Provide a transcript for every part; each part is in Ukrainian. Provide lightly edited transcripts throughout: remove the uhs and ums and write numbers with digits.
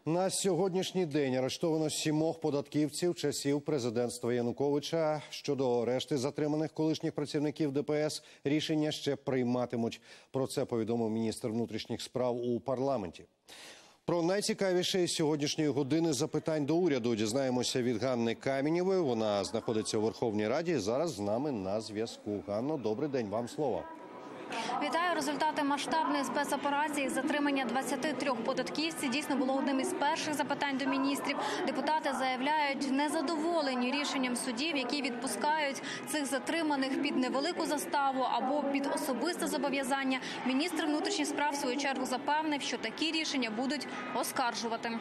На сьогоднішній день арештовано 7 податківців часів президентства Януковича. Щодо решти затриманих колишніх працівників ДПС рішення ще прийматимуть. Про це повідомив міністр внутрішніх справ у парламенті. Про найцікавіше сьогоднішньої години запитань до уряду дізнаємося від Ганни Каменєвої. Вона знаходиться у Верховній Раді. Зараз з нами на зв'язку. Ганно, добрий день, вам слово. Вітаю. Результати масштабної спецоперації затримання 23 податківців дійсно було одним із перших запитань до міністрів. Депутати заявляють незадоволені рішенням судів, які відпускають цих затриманих під невелику заставу або під особисте зобов'язання. Міністр внутрішніх справ в свою чергу запевнив, що такі рішення будуть оскаржувати.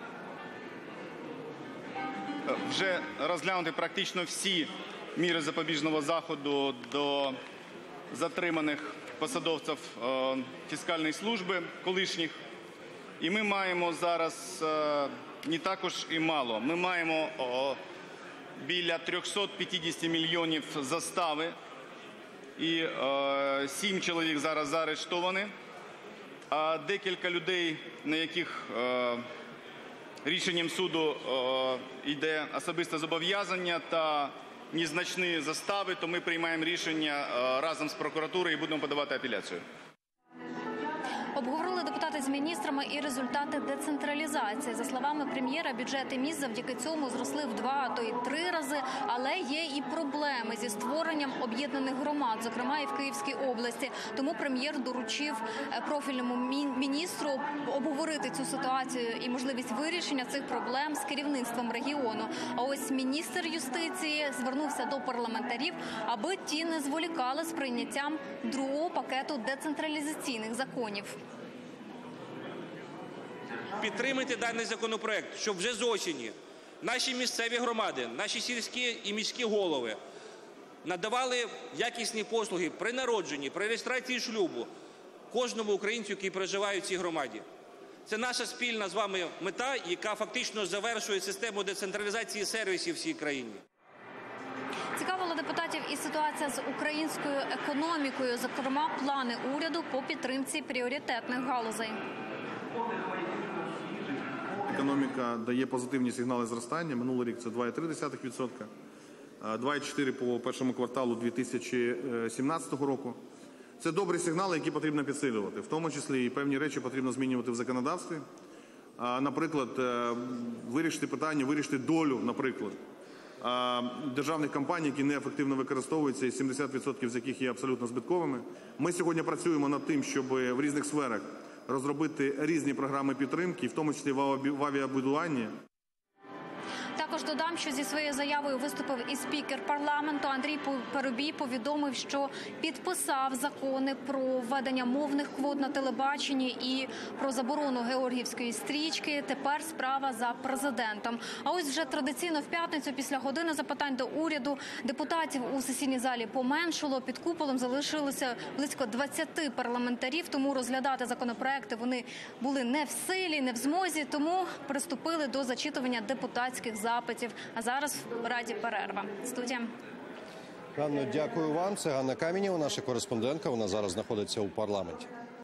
Вже розглянути практично всі міри запобіжного заходу до затриманих посадовців фіскальної служби колишніх. І ми маємо зараз не також і мало. Ми маємо біля 350 мільйонів застави і 7 чоловік зараз заарештовані. А декілька людей, на яких рішенням суду йде особисте зобов'язання та незначні застави, то ми приймаємо рішення разом з прокуратурою і будемо подавати апеляцію. Обговорили депутати з міністрами і результати децентралізації. За словами прем'єра, бюджети міст завдяки цьому зросли в 2, а то й 3 рази. Але є і проблеми зі створенням об'єднаних громад, зокрема і в Київській області. Тому прем'єр доручив профільному міністру обговорити цю ситуацію і можливість вирішення цих проблем з керівництвом регіону. А ось міністр юстиції звернувся до парламентарів, аби ті не зволікали з прийняттям другого пакету децентралізаційних законів. Підтримайте даний законопроект, щоб вже з осені наші місцеві громади, наші сільські і міські голови надавали якісні послуги при народженні, при реєстрації шлюбу кожному українцю, який проживає в цій громаді. Це наша спільна з вами мета, яка фактично завершує систему децентралізації сервісів в всій країні. Цікавила депутатів і ситуація з українською економікою, зокрема плани уряду по підтримці пріоритетних галузей. Економіка дає позитивні сигнали зростання. Минулий рік це 2,3%, 2,4% по першому кварталу 2017 року. Це добрі сигнали, які потрібно підсилювати. В тому числі і певні речі потрібно змінювати в законодавстві. Наприклад, вирішити питання, вирішити долю, наприклад, державних компаній, які неефективно використовуються, і 70% з яких є абсолютно збитковими. Ми сьогодні працюємо над тим, щоб в різних сферах розробити різні програми підтримки, в тому числі в авіабудуванні. Також додам, що зі своєю заявою виступив і спікер парламенту Андрій Парубій. Повідомив, що підписав закони про введення мовних квот на телебаченні і про заборону георгіївської стрічки. Тепер справа за президентом. А ось вже традиційно в п'ятницю після години запитань до уряду депутатів у сесійній залі поменшало. Під куполом залишилося близько 20 парламентарів, тому розглядати законопроекти вони були не в силі, не в змозі, тому приступили до зачитування депутатських запитів. А зараз в Раді перерва. Студія. Ганно, дякую вам. Це Ганна Каменєва, наша кореспондентка. Вона зараз знаходиться у парламенті.